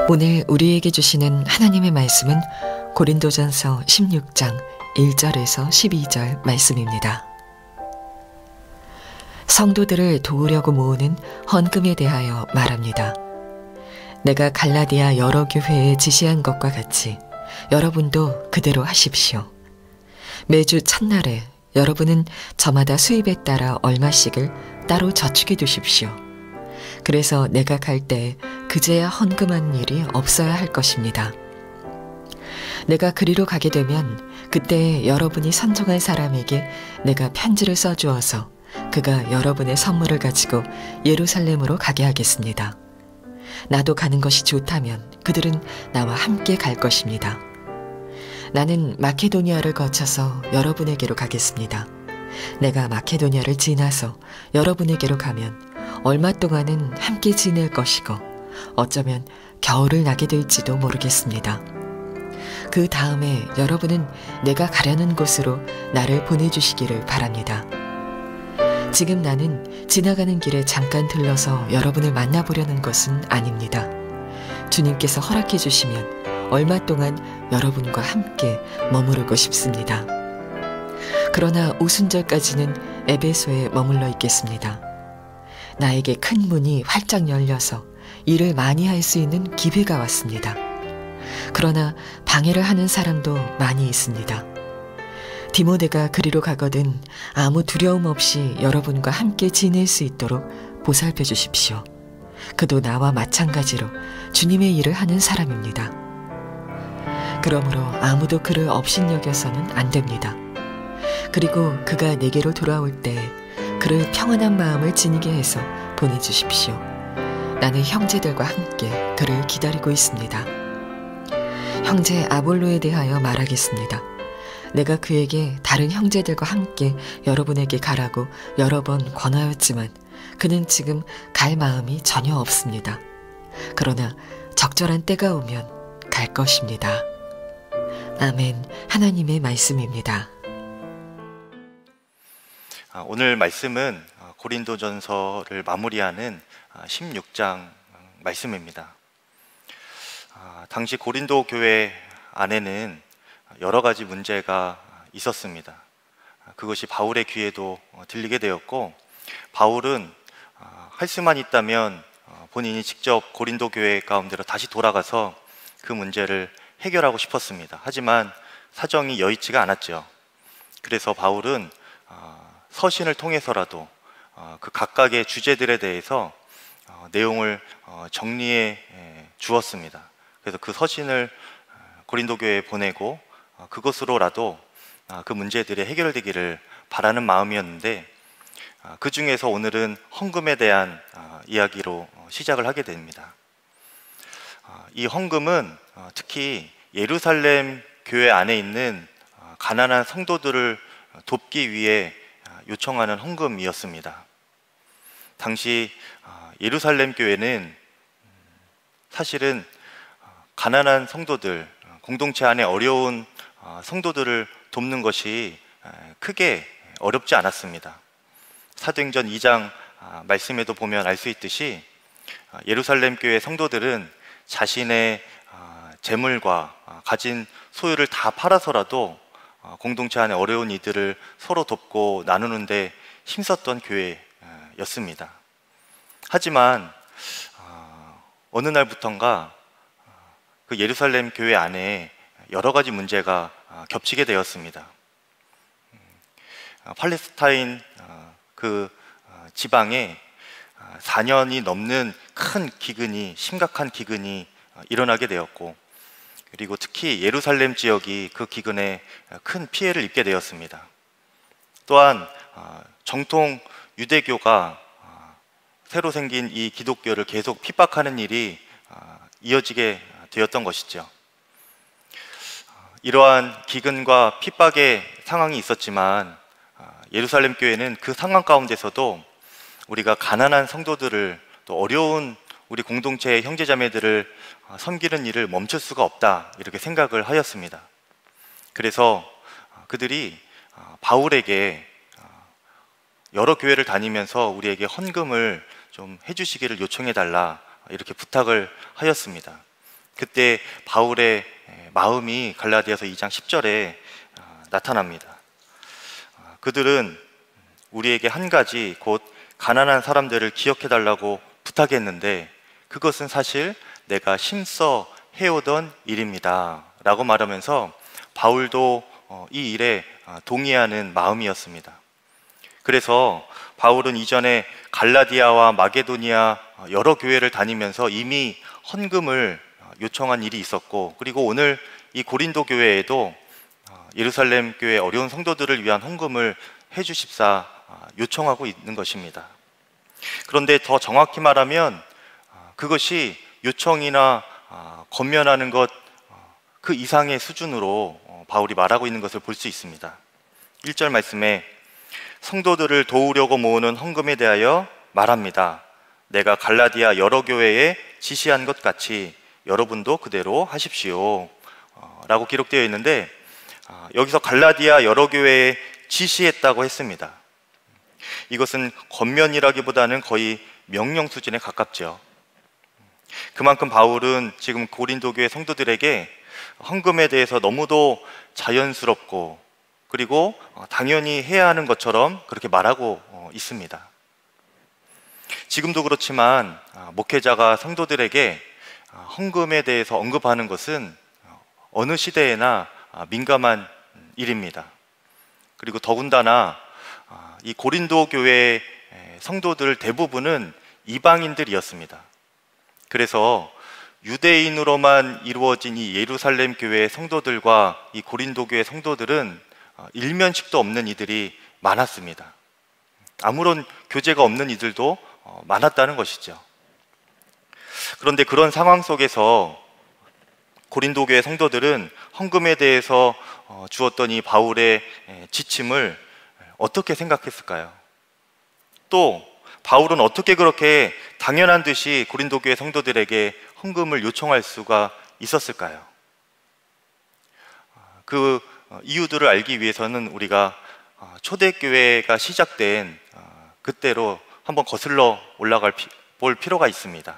오늘 우리에게 주시는 하나님의 말씀은 고린도전서 16장 1절에서 12절 말씀입니다. 성도들을 도우려고 모으는 헌금에 대하여 말합니다. 내가 갈라디아 여러 교회에 지시한 것과 같이 여러분도 그대로 하십시오. 매주 첫날에 여러분은 저마다 수입에 따라 얼마씩을 따로 저축해 두십시오. 그래서 내가 갈 때 그제야 헌금하는 일이 없어야 할 것입니다. 내가 그리로 가게 되면 그때 여러분이 선종한 사람에게 내가 편지를 써주어서 그가 여러분의 선물을 가지고 예루살렘으로 가게 하겠습니다. 나도 가는 것이 좋다면 그들은 나와 함께 갈 것입니다. 나는 마케도니아를 거쳐서 여러분에게로 가겠습니다. 내가 마케도니아를 지나서 여러분에게로 가면 얼마 동안은 함께 지낼 것이고 어쩌면 겨울을 나게 될지도 모르겠습니다. 그 다음에 여러분은 내가 가려는 곳으로 나를 보내주시기를 바랍니다. 지금 나는 지나가는 길에 잠깐 들러서 여러분을 만나보려는 것은 아닙니다. 주님께서 허락해 주시면 얼마 동안 여러분과 함께 머무르고 싶습니다. 그러나 오순절까지는 에베소에 머물러 있겠습니다. 나에게 큰 문이 활짝 열려서 일을 많이 할 수 있는 기회가 왔습니다. 그러나 방해를 하는 사람도 많이 있습니다. 디모데가 그리로 가거든 아무 두려움 없이 여러분과 함께 지낼 수 있도록 보살펴 주십시오. 그도 나와 마찬가지로 주님의 일을 하는 사람입니다. 그러므로 아무도 그를 업신여겨서는 안 됩니다. 그리고 그가 내게로 돌아올 때 그를 평안한 마음을 지니게 해서 보내주십시오. 나는 형제들과 함께 그를 기다리고 있습니다. 형제 아볼로에 대하여 말하겠습니다. 내가 그에게 다른 형제들과 함께 여러분에게 가라고 여러 번 권하였지만 그는 지금 갈 마음이 전혀 없습니다. 그러나 적절한 때가 오면 갈 것입니다. 아멘. 하나님의 말씀입니다. 오늘 말씀은 고린도전서를 마무리하는 16장 말씀입니다. 당시 고린도 교회 안에는 여러 가지 문제가 있었습니다. 그것이 바울의 귀에도 들리게 되었고, 바울은 할 수만 있다면 본인이 직접 고린도 교회 가운데로 다시 돌아가서 그 문제를 해결하고 싶었습니다. 하지만 사정이 여의치가 않았죠. 그래서 바울은 서신을 통해서라도 그 각각의 주제들에 대해서 내용을 정리해 주었습니다. 그래서 그 서신을 고린도 교회에 보내고 그것으로라도 그 문제들이 해결되기를 바라는 마음이었는데, 그 중에서 오늘은 헌금에 대한 이야기로 시작을 하게 됩니다. 이 헌금은 특히 예루살렘 교회 안에 있는 가난한 성도들을 돕기 위해 요청하는 헌금이었습니다. 당시 예루살렘 교회는 사실은 가난한 성도들, 공동체 안에 어려운 성도들을 돕는 것이 크게 어렵지 않았습니다. 사도행전 2장 말씀에도 보면 알 수 있듯이 예루살렘 교회 성도들은 자신의 재물과 가진 소유를 다 팔아서라도 공동체 안에 어려운 이들을 서로 돕고 나누는데 힘썼던 교회였습니다. 하지만 어느 날부턴가 그 예루살렘 교회 안에 여러 가지 문제가 겹치게 되었습니다. 팔레스타인 그 지방에 4년이 넘는 큰 기근이, 심각한 기근이 일어나게 되었고, 그리고 특히 예루살렘 지역이 그 기근에 큰 피해를 입게 되었습니다. 또한 정통 유대교가 새로 생긴 이 기독교를 계속 핍박하는 일이 이어지게 되었던 것이죠. 이러한 기근과 핍박의 상황이 있었지만 예루살렘 교회는 그 상황 가운데서도 우리가 가난한 성도들을, 또 어려운 우리 공동체의 형제자매들을 섬기는 일을 멈출 수가 없다, 이렇게 생각을 하였습니다. 그래서 그들이 바울에게 여러 교회를 다니면서 우리에게 헌금을 좀 해주시기를 요청해 달라, 이렇게 부탁을 하였습니다. 그때 바울의 마음이 갈라디아서 2장 10절에 나타납니다. 그들은 우리에게 한 가지 곧 가난한 사람들을 기억해달라고 부탁했는데 그것은 사실 내가 힘써 해오던 일입니다 라고 말하면서 바울도 이 일에 동의하는 마음이었습니다. 그래서 바울은 이전에 갈라디아와 마게도니아 여러 교회를 다니면서 이미 헌금을 요청한 일이 있었고, 그리고 오늘 이 고린도 교회에도 예루살렘 교회 어려운 성도들을 위한 헌금을 해주십사 요청하고 있는 것입니다. 그런데 더 정확히 말하면 그것이 요청이나 권면하는 것 그 이상의 수준으로 바울이 말하고 있는 것을 볼 수 있습니다. 1절 말씀에 성도들을 도우려고 모으는 헌금에 대하여 말합니다. 내가 갈라디아 여러 교회에 지시한 것 같이 여러분도 그대로 하십시오 라고 기록되어 있는데, 여기서 갈라디아 여러 교회에 지시했다고 했습니다. 이것은 권면이라기보다는 거의 명령 수준에 가깝죠. 그만큼 바울은 지금 고린도 교회 성도들에게 헌금에 대해서 너무도 자연스럽고 그리고 당연히 해야 하는 것처럼 그렇게 말하고 있습니다. 지금도 그렇지만 목회자가 성도들에게 헌금에 대해서 언급하는 것은 어느 시대에나 민감한 일입니다. 그리고 더군다나 이 고린도 교회의 성도들 대부분은 이방인들이었습니다. 그래서 유대인으로만 이루어진 이 예루살렘 교회의 성도들과 이 고린도 교회 성도들은 일면식도 없는 이들이 많았습니다. 아무런 교제가 없는 이들도 많았다는 것이죠. 그런데 그런 상황 속에서 고린도 교회 성도들은 헌금에 대해서 주었던 이 바울의 지침을 어떻게 생각했을까요? 또 바울은 어떻게 그렇게 당연한 듯이 고린도 교회 성도들에게 헌금을 요청할 수가 있었을까요? 그 이유들을 알기 위해서는 우리가 초대교회가 시작된 그때로 한번 거슬러 볼 필요가 있습니다.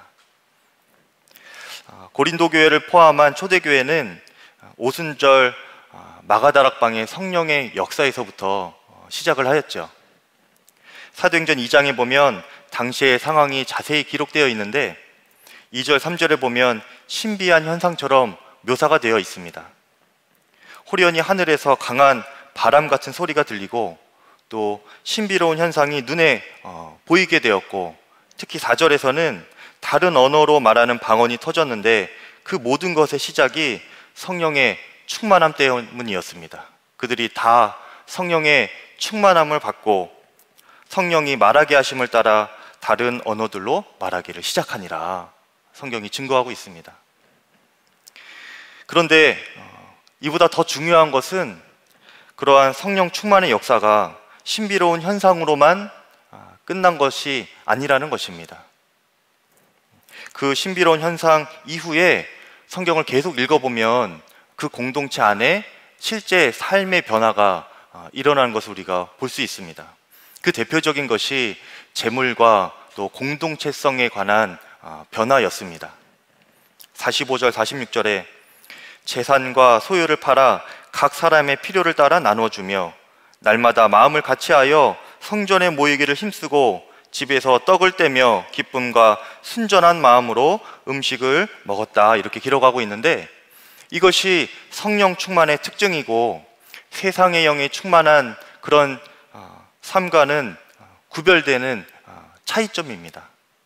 고린도 교회를 포함한 초대교회는 오순절 마가다락방의 성령의 역사에서부터 시작을 하였죠. 사도행전 2장에 보면 당시의 상황이 자세히 기록되어 있는데 2절 3절에 보면 신비한 현상처럼 묘사가 되어 있습니다. 호련히 하늘에서 강한 바람 같은 소리가 들리고 또 신비로운 현상이 눈에 보이게 되었고, 특히 4절에서는 다른 언어로 말하는 방언이 터졌는데 그 모든 것의 시작이 성령의 충만함 때문이었습니다. 그들이 다 성령의 충만함을 받고 성령이 말하게 하심을 따라 다른 언어들로 말하기를 시작하니라 성경이 증거하고 있습니다. 그런데 이보다 더 중요한 것은 그러한 성령 충만의 역사가 신비로운 현상으로만 끝난 것이 아니라는 것입니다. 그 신비로운 현상 이후에 성경을 계속 읽어보면 그 공동체 안에 실제 삶의 변화가 일어나는 것을 우리가 볼 수 있습니다. 그 대표적인 것이 재물과 또 공동체성에 관한 변화였습니다. 45절 46절에 재산과 소유를 팔아 각 사람의 필요를 따라 나눠주며 날마다 마음을 같이하여 성전에 모이기를 힘쓰고 집에서 떡을 떼며 기쁨과 순전한 마음으로 음식을 먹었다, 이렇게 기록하고 있는데, 이것이 성령 충만의 특징이고 세상의 영이 충만한 그런 삶과는 구별되는 차이점입니다.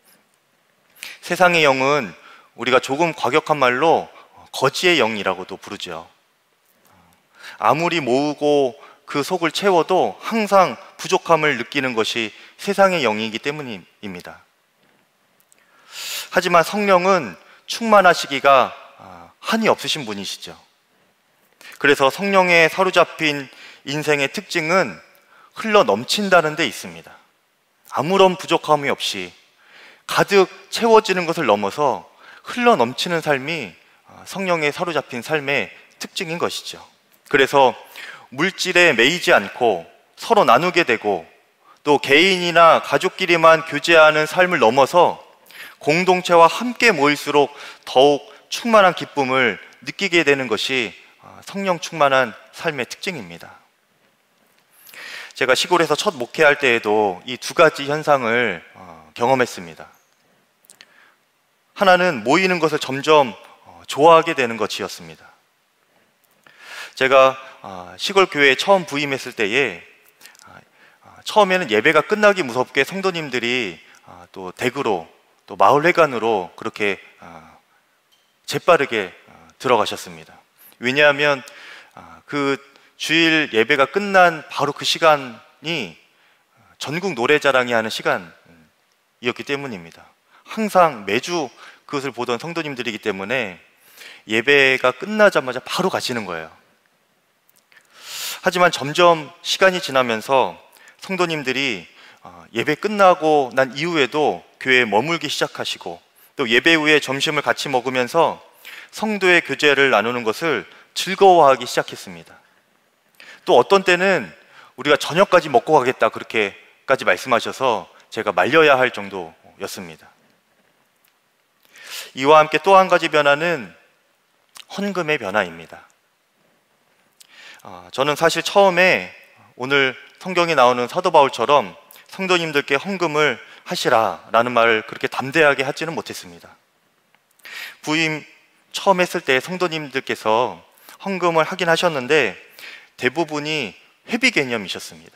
세상의 영은 우리가 조금 과격한 말로 거지의 영이라고도 부르죠. 아무리 모으고 그 속을 채워도 항상 부족함을 느끼는 것이 세상의 영이기 때문입니다. 하지만 성령은 충만하시기가 한이 없으신 분이시죠. 그래서 성령에 사로잡힌 인생의 특징은 흘러 넘친다는 데 있습니다. 아무런 부족함이 없이 가득 채워지는 것을 넘어서 흘러 넘치는 삶이 성령에 사로잡힌 삶의 특징인 것이죠. 그래서 물질에 매이지 않고 서로 나누게 되고 또 개인이나 가족끼리만 교제하는 삶을 넘어서 공동체와 함께 모일수록 더욱 충만한 기쁨을 느끼게 되는 것이 성령 충만한 삶의 특징입니다. 제가 시골에서 첫 목회할 때에도 이 두 가지 현상을 경험했습니다. 하나는 모이는 것을 점점 좋아하게 되는 것이었습니다. 제가 시골 교회에 처음 부임했을 때에 처음에는 예배가 끝나기 무섭게 성도님들이 또 댁으로 또 마을회관으로 그렇게 재빠르게 들어가셨습니다. 왜냐하면 그 주일 예배가 끝난 바로 그 시간이 전국 노래자랑이 하는 시간이었기 때문입니다. 항상 매주 그것을 보던 성도님들이기 때문에 예배가 끝나자마자 바로 가시는 거예요. 하지만 점점 시간이 지나면서 성도님들이 예배 끝나고 난 이후에도 교회에 머물기 시작하시고 또 예배 후에 점심을 같이 먹으면서 성도의 교제를 나누는 것을 즐거워하기 시작했습니다. 또 어떤 때는 우리가 저녁까지 먹고 가겠다 그렇게까지 말씀하셔서 제가 말려야 할 정도였습니다. 이와 함께 또 한 가지 변화는 헌금의 변화입니다. 저는 사실 처음에 오늘 성경에 나오는 사도 바울처럼 성도님들께 헌금을 하시라라는 말을 그렇게 담대하게 하지는 못했습니다. 부임 처음 했을 때 성도님들께서 헌금을 하긴 하셨는데 대부분이 회비 개념이셨습니다.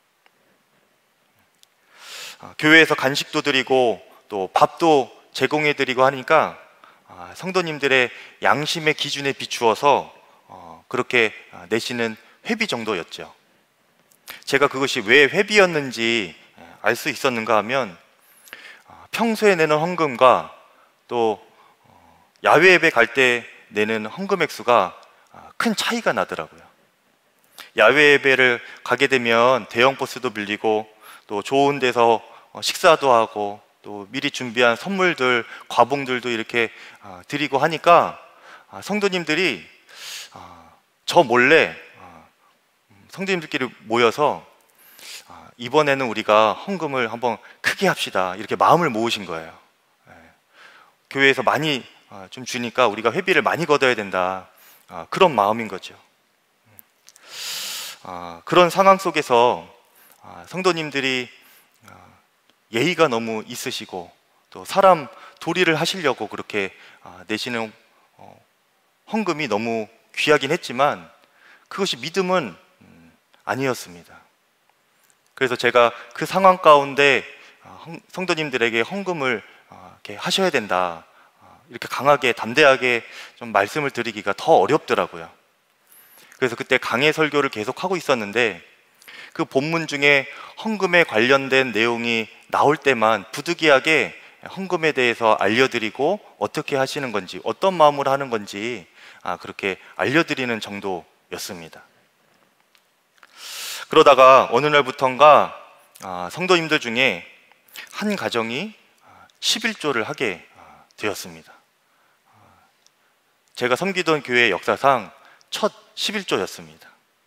교회에서 간식도 드리고 또 밥도 제공해 드리고 하니까 성도님들의 양심의 기준에 비추어서 그렇게 내시는 회비 정도였죠. 제가 그것이 왜 회비였는지 알 수 있었는가 하면 평소에 내는 헌금과 또 야외 예배 갈 때 내는 헌금 액수가 큰 차이가 나더라고요. 야외 예배를 가게 되면 대형 버스도 빌리고 또 좋은 데서 식사도 하고 또 미리 준비한 선물들, 과봉들도 이렇게 드리고 하니까 성도님들이 저 몰래 성도님들끼리 모여서 이번에는 우리가 헌금을 한번 크게 합시다 이렇게 마음을 모으신 거예요. 교회에서 많이 좀 주니까 우리가 회비를 많이 걷어야 된다 그런 마음인 거죠. 그런 상황 속에서 성도님들이 예의가 너무 있으시고 또 사람 도리를 하시려고 그렇게 내시는 헌금이 너무 귀하긴 했지만 그것이 믿음은 아니었습니다. 그래서 제가 그 상황 가운데 성도님들에게 헌금을 이렇게 하셔야 된다 이렇게 강하게 담대하게 좀 말씀을 드리기가 더 어렵더라고요. 그래서 그때 강해 설교를 계속 하고 있었는데 그 본문 중에 헌금에 관련된 내용이 나올 때만 부득이하게 헌금에 대해서 알려드리고 어떻게 하시는 건지 어떤 마음으로 하는 건지 그렇게 알려드리는 정도였습니다. 그러다가 어느 날부턴가 성도님들 중에 한 가정이 11조를 하게 되었습니다. 제가 섬기던 교회 역사상 첫 11조였습니다.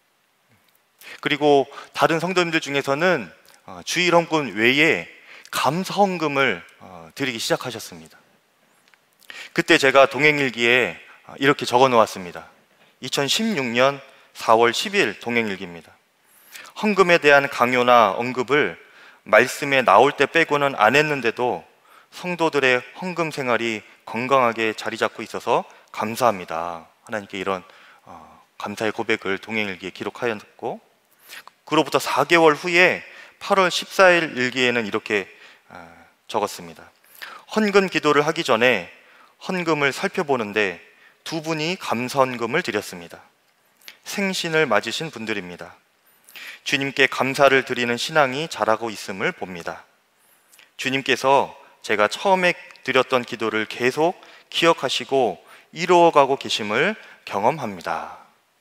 그리고 다른 성도님들 중에서는 주일 헌금 외에 감사 헌금을 드리기 시작하셨습니다. 그때 제가 동행일기에 이렇게 적어 놓았습니다. 2016년 4월 10일 동행일기입니다. 헌금에 대한 강요나 언급을 말씀에 나올 때 빼고는 안 했는데도 성도들의 헌금 생활이 건강하게 자리 잡고 있어서 감사합니다. 하나님께 이런 감사의 고백을 동행일기에 기록하였고 그로부터 4개월 후에 8월 14일 일기에는 이렇게 적었습니다. 헌금 기도를 하기 전에 헌금을 살펴보는데 두 분이 감사 헌금을 드렸습니다. 생신을 맞으신 분들입니다. 주님께 감사를 드리는 신앙이 자라고 있음을 봅니다. 주님께서 제가 처음에 드렸던 기도를 계속 기억하시고 이루어가고 계심을 경험합니다.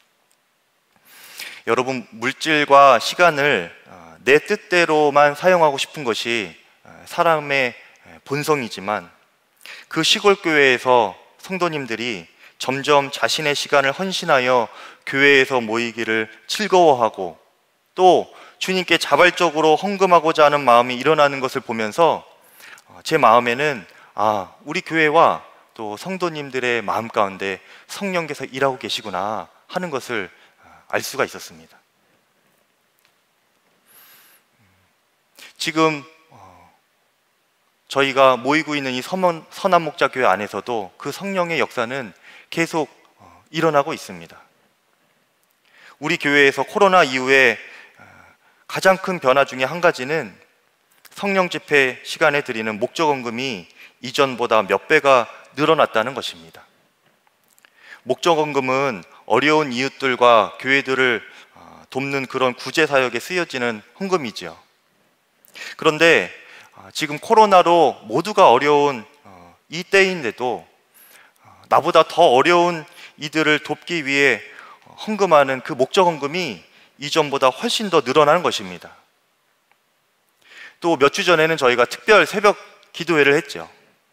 여러분, 물질과 시간을 내 뜻대로만 사용하고 싶은 것이 사람의 본성이지만 그 시골 교회에서 성도님들이 점점 자신의 시간을 헌신하여 교회에서 모이기를 즐거워하고 또 주님께 자발적으로 헌금하고자 하는 마음이 일어나는 것을 보면서 제 마음에는 우리 교회와 또 성도님들의 마음 가운데 성령께서 일하고 계시구나 하는 것을 알 수가 있었습니다. 지금 저희가 모이고 있는 이 선한목자교회 안에서도 그 성령의 역사는 계속 일어나고 있습니다. 우리 교회에서 코로나 이후에 가장 큰 변화 중에 한 가지는 성령 집회 시간에 드리는 목적헌금이 이전보다 몇 배가 늘어났다는 것입니다. 목적헌금은 어려운 이웃들과 교회들을 돕는 그런 구제사역에 쓰여지는 헌금이지요. 그런데 지금 코로나로 모두가 어려운 이 때인데도 나보다 더 어려운 이들을 돕기 위해 헌금하는 그 목적헌금이 이전보다 훨씬 더 늘어나는 것입니다. 또 몇 주 전에는 저희가 특별 새벽 기도회를 했죠.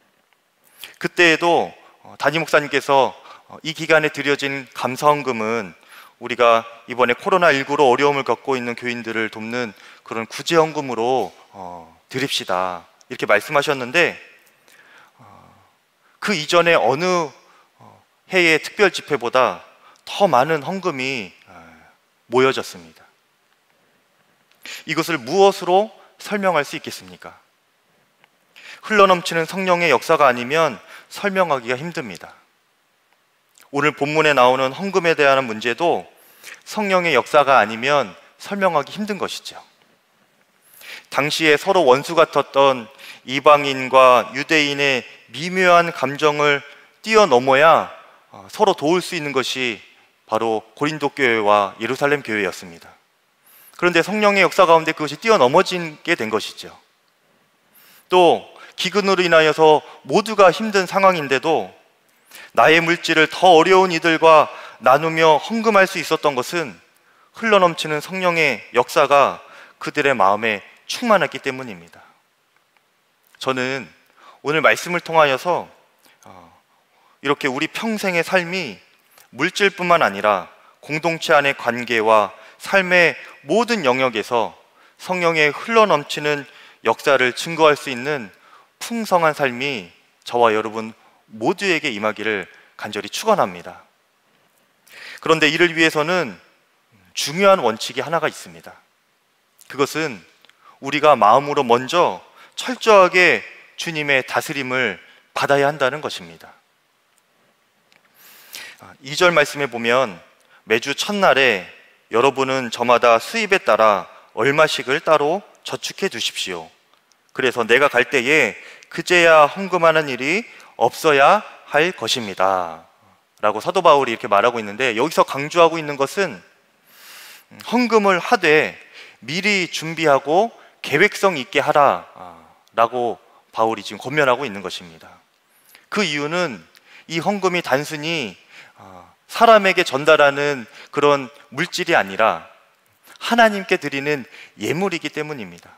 그때에도 담임 목사님께서 이 기간에 드려진 감사헌금은 우리가 이번에 코로나19로 어려움을 겪고 있는 교인들을 돕는 그런 구제헌금으로 드립시다 이렇게 말씀하셨는데, 그 이전에 어느 해의 특별 집회보다 더 많은 헌금이 모여졌습니다. 이것을 무엇으로 설명할 수 있겠습니까? 흘러넘치는 성령의 역사가 아니면 설명하기가 힘듭니다. 오늘 본문에 나오는 헌금에 대한 문제도 성령의 역사가 아니면 설명하기 힘든 것이죠. 당시에 서로 원수 같았던 이방인과 유대인의 미묘한 감정을 뛰어넘어야 서로 도울 수 있는 것이 바로 고린도 교회와 예루살렘 교회였습니다. 그런데 성령의 역사 가운데 그것이 뛰어넘어지게 된 것이죠. 또 기근으로 인하여서 모두가 힘든 상황인데도 나의 물질을 더 어려운 이들과 나누며 헌금할 수 있었던 것은 흘러넘치는 성령의 역사가 그들의 마음에 충만했기 때문입니다. 저는 오늘 말씀을 통하여서 이렇게 우리 평생의 삶이 물질뿐만 아니라 공동체 안의 관계와 삶의 모든 영역에서 성령의 흘러넘치는 역사를 증거할 수 있는 풍성한 삶이 저와 여러분 모두에게 임하기를 간절히 축원합니다. 그런데 이를 위해서는 중요한 원칙이 하나가 있습니다. 그것은 우리가 마음으로 먼저 철저하게 주님의 다스림을 받아야 한다는 것입니다. 2절 말씀에 보면 매주 첫날에 여러분은 저마다 수입에 따라 얼마씩을 따로 저축해 두십시오. 그래서 내가 갈 때에 그제야 헌금하는 일이 없어야 할 것입니다 라고 사도 바울이 이렇게 말하고 있는데, 여기서 강조하고 있는 것은 헌금을 하되 미리 준비하고 계획성 있게 하라 라고 바울이 지금 권면하고 있는 것입니다. 그 이유는 이 헌금이 단순히 사람에게 전달하는 그런 물질이 아니라 하나님께 드리는 예물이기 때문입니다.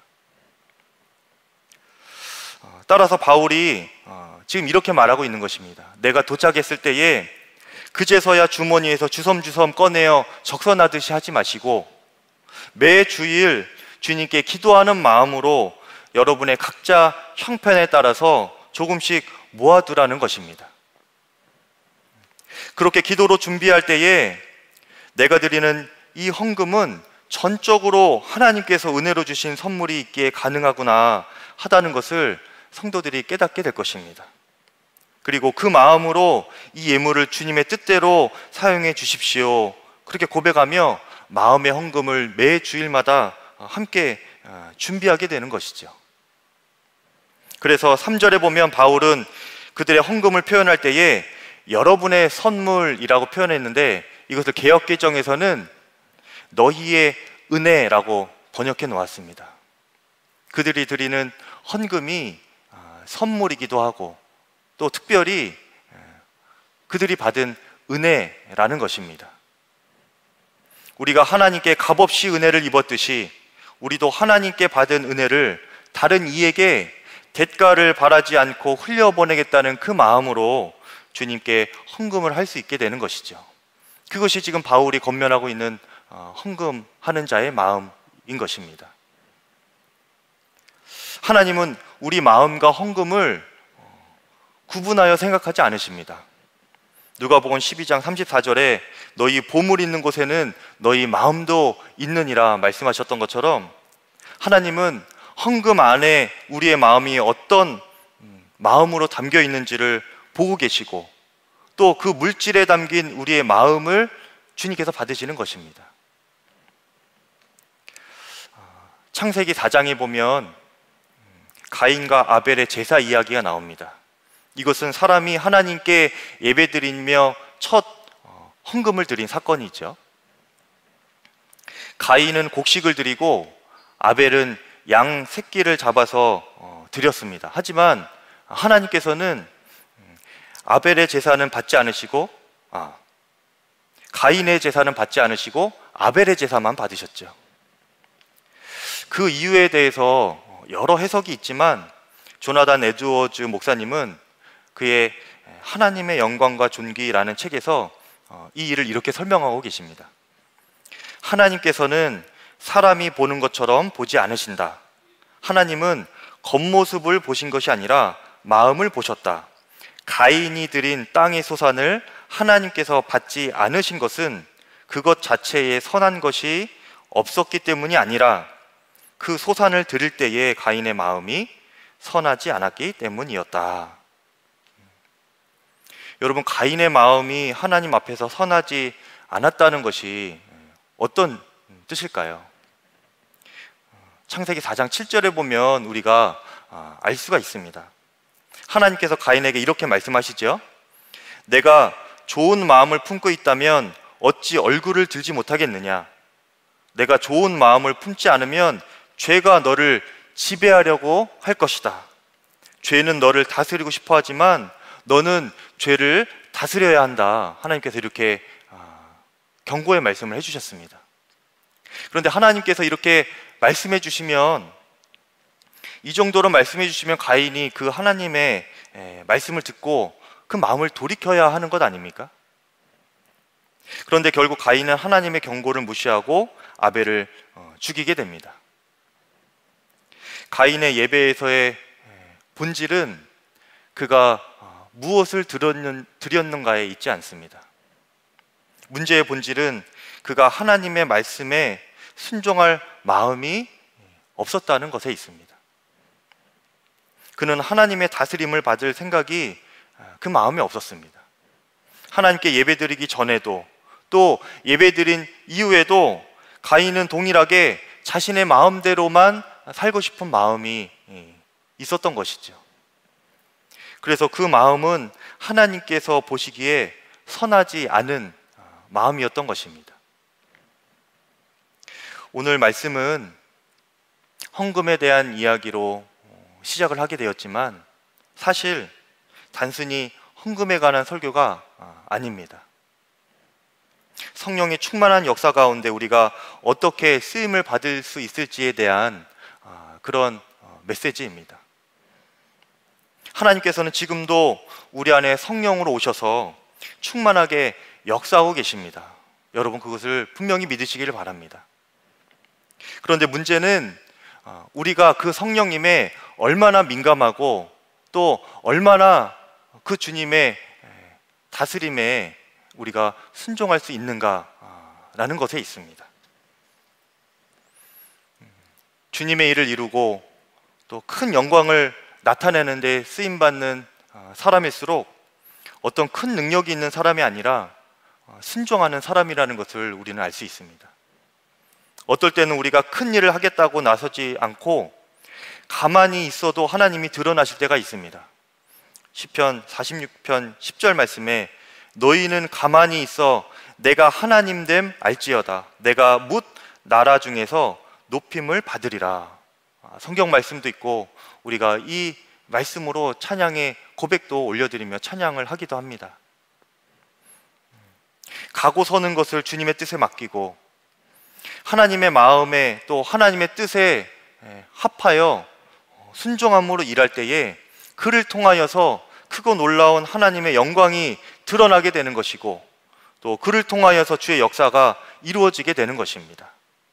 따라서 바울이 지금 이렇게 말하고 있는 것입니다. 내가 도착했을 때에 그제서야 주머니에서 주섬주섬 꺼내어 적선하듯이 하지 마시고 매 주일 주님께 기도하는 마음으로 여러분의 각자 형편에 따라서 조금씩 모아두라는 것입니다. 그렇게 기도로 준비할 때에 내가 드리는 이 헌금은 전적으로 하나님께서 은혜로 주신 선물이 있기에 가능하구나 하다는 것을 성도들이 깨닫게 될 것입니다. 그리고 그 마음으로 이 예물을 주님의 뜻대로 사용해 주십시오 그렇게 고백하며 마음의 헌금을 매 주일마다 함께 준비하게 되는 것이죠. 그래서 3절에 보면 바울은 그들의 헌금을 표현할 때에 여러분의 선물이라고 표현했는데, 이것을 개역개정에서는 너희의 은혜라고 번역해 놓았습니다. 그들이 드리는 헌금이 선물이기도 하고 또 특별히 그들이 받은 은혜라는 것입니다. 우리가 하나님께 값없이 은혜를 입었듯이 우리도 하나님께 받은 은혜를 다른 이에게 대가를 바라지 않고 흘려보내겠다는 그 마음으로 주님께 헌금을 할 수 있게 되는 것이죠. 그것이 지금 바울이 권면하고 있는 헌금하는 자의 마음인 것입니다. 하나님은 우리 마음과 헌금을 구분하여 생각하지 않으십니다. 누가복음 12장 34절에 너희 보물 있는 곳에는 너희 마음도 있느니라 말씀하셨던 것처럼 하나님은 헌금 안에 우리의 마음이 어떤 마음으로 담겨 있는지를 보고 계시고 또 그 물질에 담긴 우리의 마음을 주님께서 받으시는 것입니다. 창세기 4장에 보면 가인과 아벨의 제사 이야기가 나옵니다. 이것은 사람이 하나님께 예배드리며 첫 헌금을 드린 사건이죠. 가인은 곡식을 드리고 아벨은 양 새끼를 잡아서 드렸습니다. 하지만 하나님께서는 아벨의 제사는 받지 않으시고 가인의 제사는 받지 않으시고 아벨의 제사만 받으셨죠. 그 이유에 대해서 여러 해석이 있지만 조나단 에드워즈 목사님은 그의 하나님의 영광과 존귀라는 책에서 이 일을 이렇게 설명하고 계십니다. 하나님께서는 사람이 보는 것처럼 보지 않으신다. 하나님은 겉모습을 보신 것이 아니라 마음을 보셨다. 가인이 드린 땅의 소산을 하나님께서 받지 않으신 것은 그것 자체에 선한 것이 없었기 때문이 아니라 그 소산을 드릴 때에 가인의 마음이 선하지 않았기 때문이었다. 여러분, 가인의 마음이 하나님 앞에서 선하지 않았다는 것이 어떤 뜻일까요? 창세기 4장 7절에 보면 우리가 알 수가 있습니다. 하나님께서 가인에게 이렇게 말씀하시죠. 내가 좋은 마음을 품고 있다면 어찌 얼굴을 들지 못하겠느냐? 내가 좋은 마음을 품지 않으면 죄가 너를 지배하려고 할 것이다. 죄는 너를 다스리고 싶어 하지만 너는 죄를 다스려야 한다. 하나님께서 이렇게 경고의 말씀을 해주셨습니다. 그런데 하나님께서 이렇게 말씀해 주시면, 이 정도로 말씀해 주시면 가인이 그 하나님의 말씀을 듣고 그 마음을 돌이켜야 하는 것 아닙니까? 그런데 결국 가인은 하나님의 경고를 무시하고 아벨을 죽이게 됩니다. 가인의 예배에서의 본질은 그가 무엇을 드렸는가에 있지 않습니다. 문제의 본질은 그가 하나님의 말씀에 순종할 마음이 없었다는 것에 있습니다. 그는 하나님의 다스림을 받을 생각이 그 마음에 없었습니다. 하나님께 예배드리기 전에도 또 예배드린 이후에도 가인은 동일하게 자신의 마음대로만 살고 싶은 마음이 있었던 것이죠. 그래서 그 마음은 하나님께서 보시기에 선하지 않은 마음이었던 것입니다. 오늘 말씀은 헌금에 대한 이야기로 시작을 하게 되었지만 사실 단순히 헌금에 관한 설교가 아닙니다. 성령의 충만한 역사 가운데 우리가 어떻게 쓰임을 받을 수 있을지에 대한 그런 메시지입니다. 하나님께서는 지금도 우리 안에 성령으로 오셔서 충만하게 역사하고 계십니다. 여러분, 그것을 분명히 믿으시기를 바랍니다. 그런데 문제는 우리가 그 성령님에 얼마나 민감하고 또 얼마나 그 주님의 다스림에 우리가 순종할 수 있는가라는 것에 있습니다. 주님의 일을 이루고 또 큰 영광을 나타내는 데 쓰임받는 사람일수록 어떤 큰 능력이 있는 사람이 아니라 순종하는 사람이라는 것을 우리는 알 수 있습니다. 어떨 때는 우리가 큰 일을 하겠다고 나서지 않고 가만히 있어도 하나님이 드러나실 때가 있습니다. 시편 46편 10절 말씀에 너희는 가만히 있어 내가 하나님됨 알지어다. 내가 뭇 나라 중에서 높임을 받으리라. 성경 말씀도 있고 우리가 이 말씀으로 찬양의 고백도 올려드리며 찬양을 하기도 합니다. 가고 서는 것을 주님의 뜻에 맡기고 하나님의 마음에 또 하나님의 뜻에 합하여 순종함으로 일할 때에 그를 통하여서 크고 놀라운 하나님의 영광이 드러나게 되는 것이고 또 그를 통하여서 주의 역사가 이루어지게 되는 것입니다.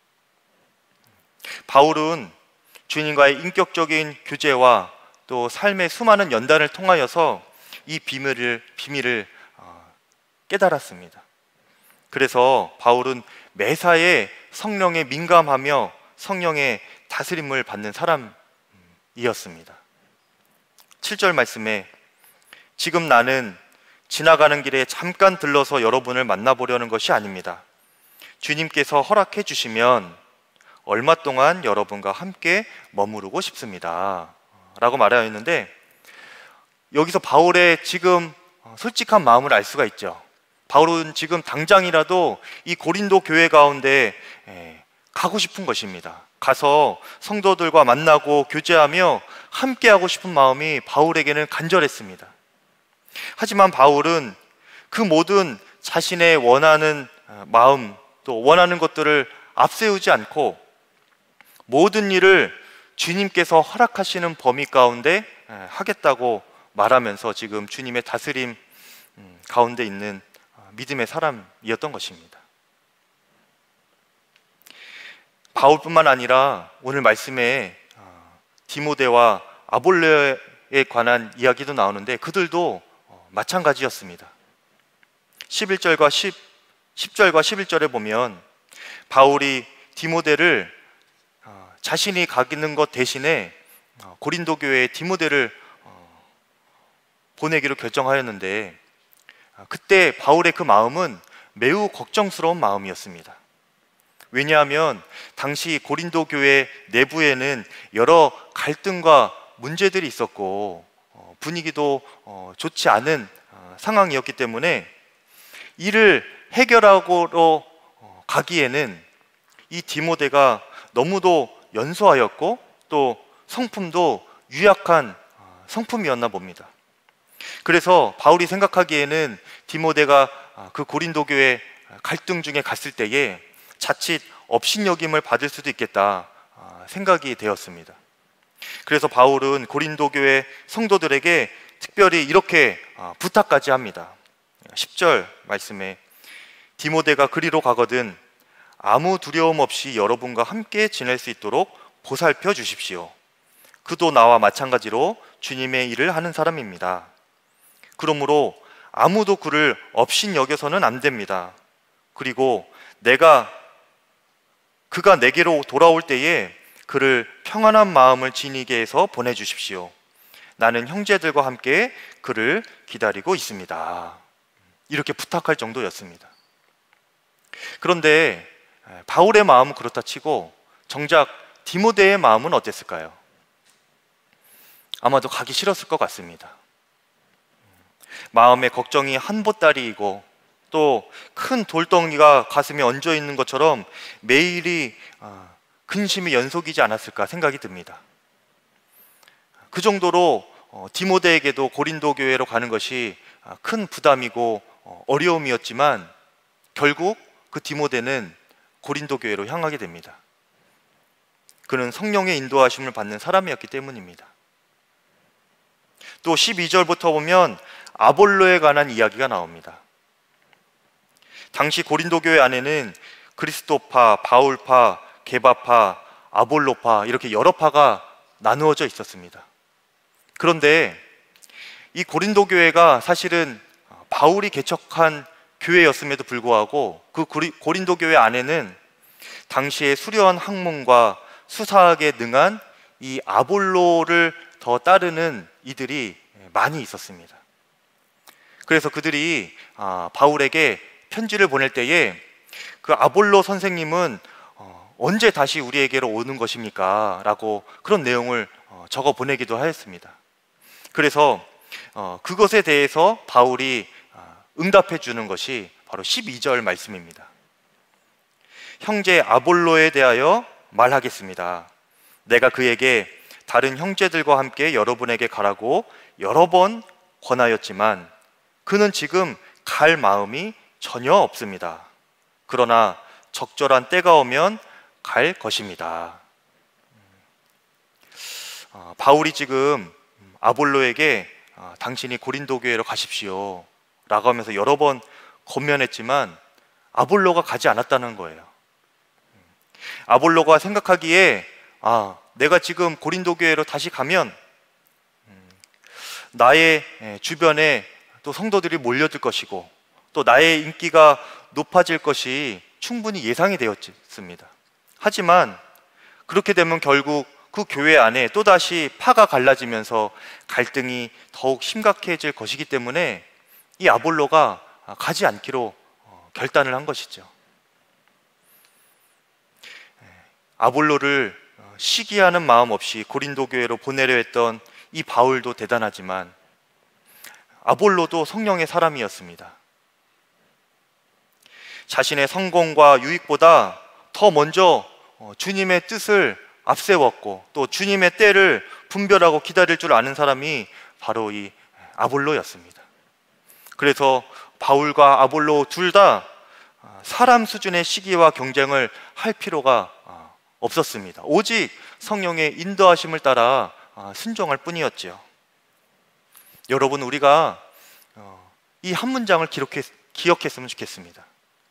바울은 주님과의 인격적인 교제와 또 삶의 수많은 연단을 통하여서 이 비밀을 깨달았습니다. 그래서 바울은 매사에 성령에 민감하며 성령의 다스림을 받는 사람이었습니다. 7절 말씀에 지금 나는 지나가는 길에 잠깐 들러서 여러분을 만나보려는 것이 아닙니다. 주님께서 허락해 주시면 얼마 동안 여러분과 함께 머무르고 싶습니다 라고 말하였는데, 여기서 바울의 지금 솔직한 마음을 알 수가 있죠. 바울은 지금 당장이라도 이 고린도 교회 가운데 가고 싶은 것입니다. 가서 성도들과 만나고 교제하며 함께하고 싶은 마음이 바울에게는 간절했습니다. 하지만 바울은 그 모든 자신의 원하는 마음, 또 원하는 것들을 앞세우지 않고 모든 일을 주님께서 허락하시는 범위 가운데 하겠다고 말하면서 지금 주님의 다스림 가운데 있는 믿음의 사람이었던 것입니다. 바울뿐만 아니라 오늘 말씀에 디모데와 아볼로에 관한 이야기도 나오는데 그들도 마찬가지였습니다. 10절과 11절에 보면 바울이 디모데를 자신이 가기는 것 대신에 고린도 교회에 디모데를 보내기로 결정하였는데, 그때 바울의 그 마음은 매우 걱정스러운 마음이었습니다. 왜냐하면 당시 고린도 교회 내부에는 여러 갈등과 문제들이 있었고 분위기도 좋지 않은 상황이었기 때문에 이를 해결하러 가기에는 이 디모데가 너무도 연소하였고 또 성품도 유약한 성품이었나 봅니다. 그래서 바울이 생각하기에는 디모데가 그 고린도 교회 갈등 중에 갔을 때에 자칫 업신여김을 받을 수도 있겠다 생각이 되었습니다. 그래서 바울은 고린도 교회 성도들에게 특별히 이렇게 부탁까지 합니다. 10절 말씀에 디모데가 그리로 가거든 아무 두려움 없이 여러분과 함께 지낼 수 있도록 보살펴 주십시오. 그도 나와 마찬가지로 주님의 일을 하는 사람입니다. 그러므로 아무도 그를 업신여겨서는 안 됩니다. 그리고 그가 내게로 돌아올 때에 그를 평안한 마음을 지니게 해서 보내주십시오. 나는 형제들과 함께 그를 기다리고 있습니다. 이렇게 부탁할 정도였습니다. 그런데 바울의 마음은 그렇다 치고 정작 디모데의 마음은 어땠을까요? 아마도 가기 싫었을 것 같습니다. 마음의 걱정이 한 보따리이고 또 큰 돌덩이가 가슴에 얹어 있는 것처럼 매일이 근심이 연속이지 않았을까 생각이 듭니다. 그 정도로 디모데에게도 고린도 교회로 가는 것이 큰 부담이고 어려움이었지만 결국 그 디모데는 고린도 교회로 향하게 됩니다. 그는 성령의 인도하심을 받는 사람이었기 때문입니다. 또 12절부터 보면 아볼로에 관한 이야기가 나옵니다. 당시 고린도 교회 안에는 그리스도파, 바울파, 게바파, 아볼로파 이렇게 여러 파가 나누어져 있었습니다. 그런데 이 고린도 교회가 사실은 바울이 개척한 교회였음에도 불구하고 그 고린도 교회 안에는 당시의 수려한 학문과 수사학에 능한 이 아볼로를 더 따르는 이들이 많이 있었습니다. 그래서 그들이 바울에게 편지를 보낼 때에 그 아볼로 선생님은 언제 다시 우리에게로 오는 것입니까? 라고 그런 내용을 적어 보내기도 하였습니다. 그래서 그것에 대해서 바울이 응답해 주는 것이 바로 12절 말씀입니다. 형제 아볼로에 대하여 말하겠습니다. 내가 그에게 다른 형제들과 함께 여러분에게 가라고 여러 번 권하였지만 그는 지금 갈 마음이 전혀 없습니다. 그러나 적절한 때가 오면 갈 것입니다. 바울이 지금 아볼로에게 당신이 고린도 교회로 가십시오 라고 하면서 여러 번 권면했지만 아볼로가 가지 않았다는 거예요. 아볼로가 생각하기에 내가 지금 고린도 교회로 다시 가면 나의 주변에 또 성도들이 몰려들 것이고 또 나의 인기가 높아질 것이 충분히 예상이 되었습니다. 하지만 그렇게 되면 결국 그 교회 안에 또다시 파가 갈라지면서 갈등이 더욱 심각해질 것이기 때문에 이 아볼로가 가지 않기로 결단을 한 것이죠. 아볼로를 시기하는 마음 없이 고린도 교회로 보내려 했던 이 바울도 대단하지만 아볼로도 성령의 사람이었습니다. 자신의 성공과 유익보다 더 먼저 주님의 뜻을 앞세웠고 또 주님의 때를 분별하고 기다릴 줄 아는 사람이 바로 이 아볼로였습니다. 그래서 바울과 아볼로 둘 다 사람 수준의 시기와 경쟁을 할 필요가 없었습니다. 오직 성령의 인도하심을 따라 순종할 뿐이었지요. 여러분, 우리가 이 한 문장을 기억했으면 좋겠습니다.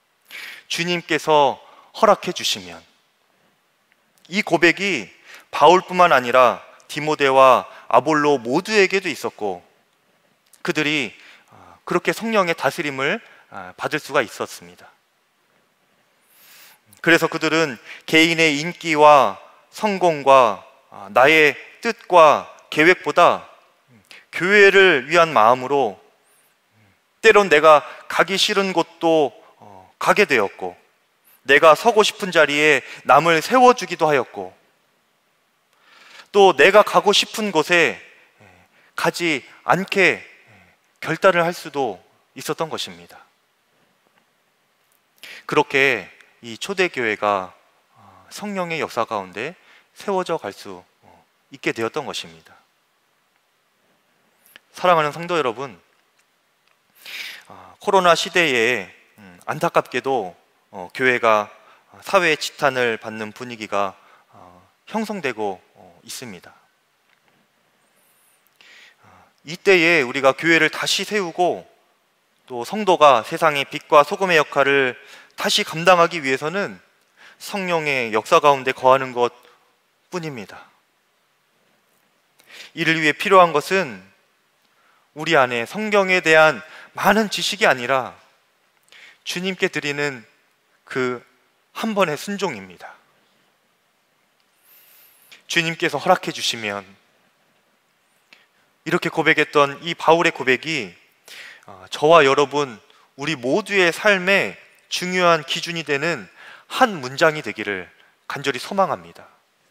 주님께서 허락해 주시면. 이 고백이 바울뿐만 아니라 디모데와 아볼로 모두에게도 있었고 그들이 그렇게 성령의 다스림을 받을 수가 있었습니다. 그래서 그들은 개인의 인기와 성공과 나의 뜻과 계획보다 교회를 위한 마음으로 때론 내가 가기 싫은 곳도 가게 되었고 내가 서고 싶은 자리에 남을 세워주기도 하였고 또 내가 가고 싶은 곳에 가지 않게 결단을 할 수도 있었던 것입니다. 그렇게 이 초대교회가 성령의 역사 가운데 세워져 갈 수 있게 되었던 것입니다. 사랑하는 성도 여러분, 코로나 시대에 안타깝게도 교회가 사회의 지탄을 받는 분위기가 형성되고 있습니다. 이때에 우리가 교회를 다시 세우고 또 성도가 세상의 빛과 소금의 역할을 다시 감당하기 위해서는 성령의 역사 가운데 거하는 것 뿐입니다. 이를 위해 필요한 것은 우리 안에 성경에 대한 많은 지식이 아니라 주님께 드리는 그 한 번의 순종입니다. 주님께서 허락해 주시면, 이렇게 고백했던 이 바울의 고백이 저와 여러분 우리 모두의 삶에 중요한 기준이 되는 한 문장이 되기를 간절히 소망합니다.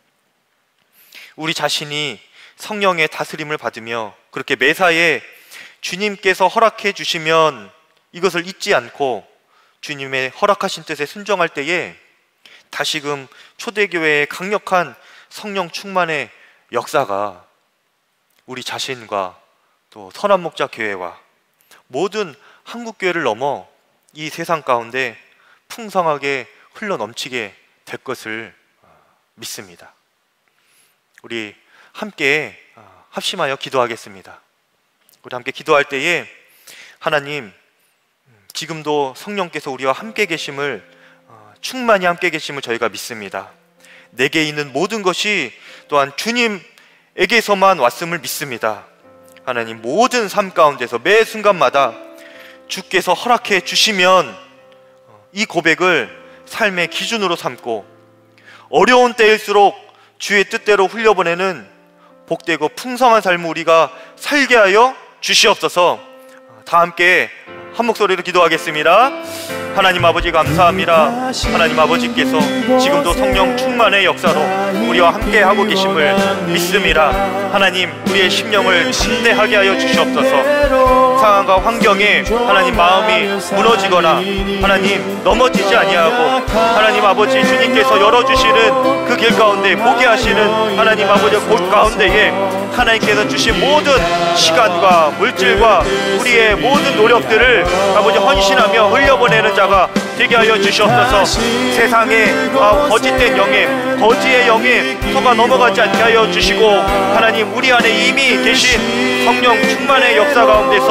우리 자신이 성령의 다스림을 받으며 그렇게 매사에 주님께서 허락해 주시면 이것을 잊지 않고 주님의 허락하신 뜻에 순종할 때에 다시금 초대교회의 강력한 성령 충만의 역사가 우리 자신과 또 선한목자교회와 모든 한국교회를 넘어 이 세상 가운데 풍성하게 흘러넘치게 될 것을 믿습니다. 우리 함께 합심하여 기도하겠습니다. 우리 함께 기도할 때에 하나님, 지금도 성령께서 우리와 함께 계심을, 충만히 함께 계심을 저희가 믿습니다. 내게 있는 모든 것이 또한 주님에게서만 왔음을 믿습니다. 하나님, 모든 삶 가운데서 매 순간마다 주께서 허락해 주시면 이 고백을 삶의 기준으로 삼고 어려운 때일수록 주의 뜻대로 흘려보내는 복되고 풍성한 삶을 우리가 살게 하여 주시옵소서. 다 함께 한 목소리로 기도하겠습니다. 하나님 아버지 감사합니다. 하나님 아버지께서 지금도 성령 충만의 역사로 우리와 함께 하고 계심을 믿습니다. 하나님, 우리의 심령을 담대하게 하여 주시옵소서. 상황과 환경에 하나님 마음이 무너지거나 하나님 넘어지지 아니하고 하나님 아버지 주님께서 열어주시는 그 길 가운데 보게 하시는 하나님 아버지 곳 가운데에 하나님께서 주신 모든 시간과 물질과 우리의 모든 노력들을 아버지 헌신하며 흘려보내는 자가 되게 하여 주시옵소서. 세상의 거짓된 영에, 거지의 영에 속아 넘어가지 않게 하여 주시고 하나님, 우리 안에 이미 계신 성령 충만의 역사 가운데서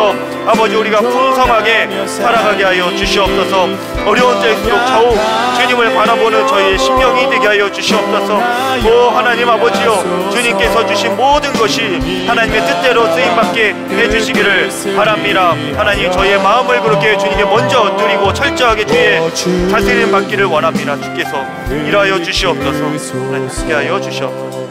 아버지 우리가 풍성하게 살아가게 하여 주시옵소서. 어려운 때일수록 좌우 주님을 바라보는 저희의 심령이 되게 하여 주시옵소서. 오 하나님 아버지여, 주님께서 주신 모든 것이 하나님의 뜻대로 쓰임받게 해주시기를 바랍니다. 하나님 저희의 마음을 그렇게 주님께 먼저 드리고 철저하게 주의 다스림 받기를 원합니다. 주께서 일하여 주시옵소서. 하나님 함께 하여 주시옵소서.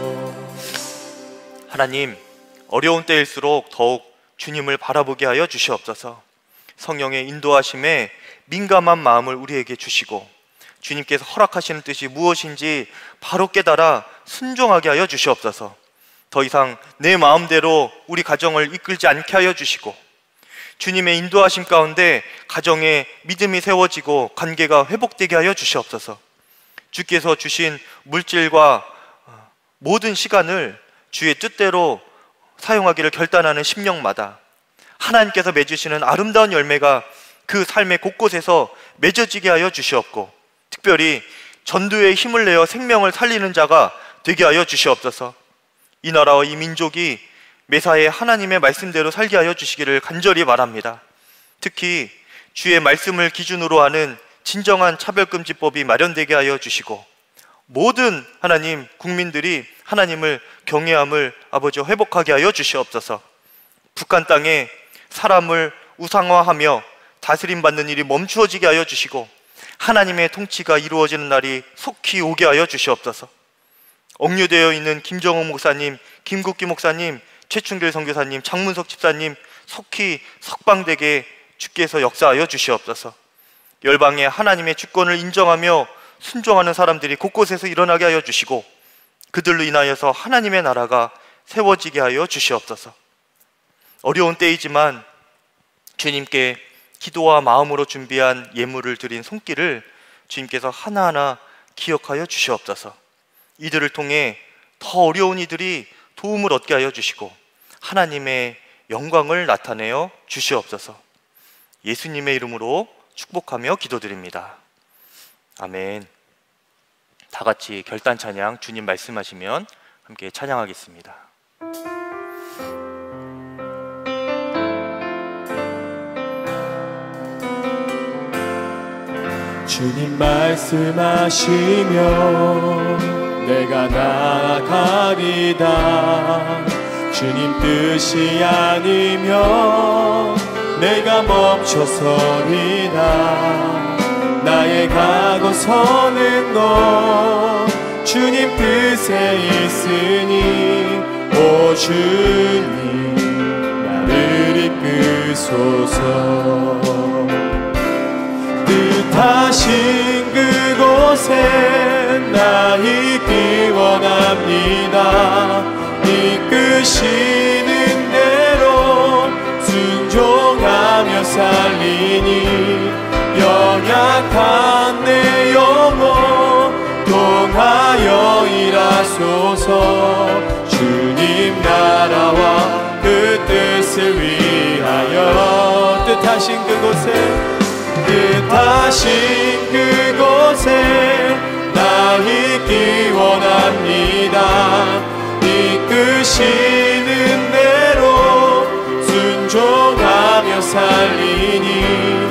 하나님 어려운 때일수록 더욱 주님을 바라보게 하여 주시옵소서. 성령의 인도하심에 민감한 마음을 우리에게 주시고 주님께서 허락하시는 뜻이 무엇인지 바로 깨달아 순종하게 하여 주시옵소서. 더 이상 내 마음대로 우리 가정을 이끌지 않게 하여 주시고 주님의 인도하심 가운데 가정에 믿음이 세워지고 관계가 회복되게 하여 주시옵소서. 주께서 주신 물질과 모든 시간을 주의 뜻대로 사용하기를 결단하는 심령마다 하나님께서 맺으시는 아름다운 열매가 그 삶의 곳곳에서 맺어지게 하여 주시옵고 특별히 전도에 힘을 내어 생명을 살리는 자가 되게 하여 주시옵소서. 이 나라와 이 민족이 매사에 하나님의 말씀대로 살게 하여 주시기를 간절히 바랍니다. 특히 주의 말씀을 기준으로 하는 진정한 차별금지법이 마련되게 하여 주시고 모든 하나님 국민들이 하나님을 경외함을 아버지 회복하게 하여 주시옵소서. 북한 땅에 사람을 우상화하며 다스림받는 일이 멈추어지게 하여 주시고 하나님의 통치가 이루어지는 날이 속히 오게 하여 주시옵소서. 억류되어 있는 김정은 목사님, 김국기 목사님, 최충길 선교사님, 장문석 집사님 속히 석방되게 주께서 역사하여 주시옵소서. 열방에 하나님의 주권을 인정하며 순종하는 사람들이 곳곳에서 일어나게 하여 주시고 그들로 인하여서 하나님의 나라가 세워지게 하여 주시옵소서. 어려운 때이지만 주님께 기도와 마음으로 준비한 예물을 드린 손길을 주님께서 하나하나 기억하여 주시옵소서. 이들을 통해 더 어려운 이들이 도움을 얻게 하여 주시고 하나님의 영광을 나타내어 주시옵소서. 예수님의 이름으로 축복하며 기도드립니다. 아멘. 다 같이 결단 찬양 주님 말씀하시면 함께 찬양하겠습니다. 주님 말씀하시면 내가 나아가리다. 주님 뜻이 아니면 내가 멈춰서리다. 나의 가고 서는 것 주님 뜻에 있으니 오 주님 나를 이끄소서. 뜻하신 그곳에 나 있기 원합니다. 이끄시는 대로 순종하며 살리니 연약한 내 영혼 동하여 일하소서. 주님 나라와 그 뜻을 위하여 뜻하신 그곳에 나 있기 원합니다. 이끄시는 대로 순종하며 살리니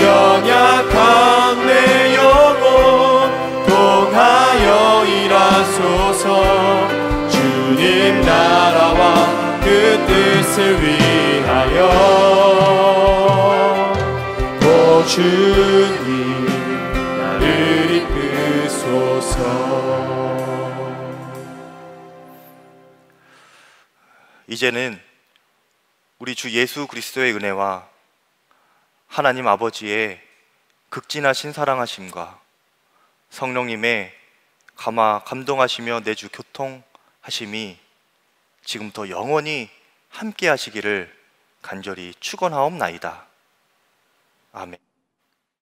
연약한 내 영혼 동하여 일하소서. 주님 나라와 그 뜻을 위하여 오 주님 나를 이끄소서. 이제는 우리 주 예수 그리스도의 은혜와 하나님 아버지의 극진하신 사랑하심과 성령님의 감동하시며 내주 교통하심이 지금부터 영원히 함께 하시기를 간절히 축원하옵나이다. 아멘.